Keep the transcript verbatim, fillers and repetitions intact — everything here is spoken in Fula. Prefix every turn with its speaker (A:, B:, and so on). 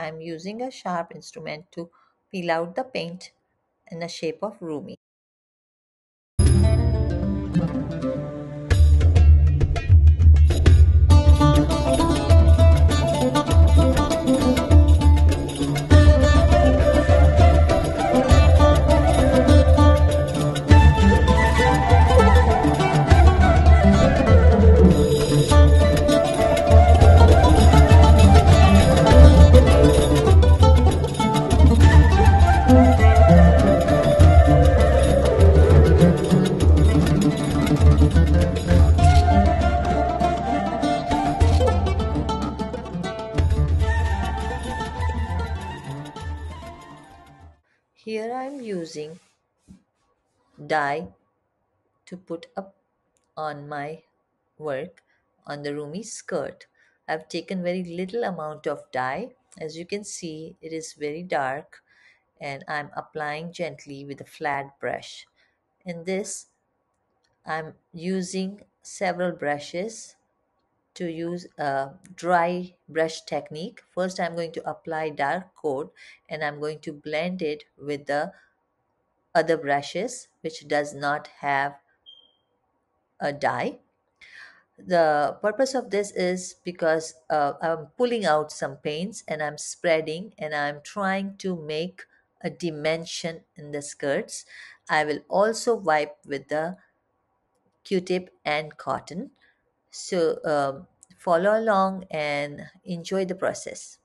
A: I'm using a sharp instrument to peel out the paint in the shape of Rumi. Here I'm using dye to put up on my work on the Rumi skirt. I've taken very little amount of dye. As you can see, it is very dark and I'm applying gently with a flat brush. In this, I'm using several brushes to use a dry brush technique. First, I'm going to apply dark coat and I'm going to blend it with the other brushes which does not have a dye. The purpose of this is because uh, I'm pulling out some paints and I'm spreading and I'm trying to make a dimension in the skirts. I will also wipe with the Q-tip and cotton. So um, follow along and enjoy the process.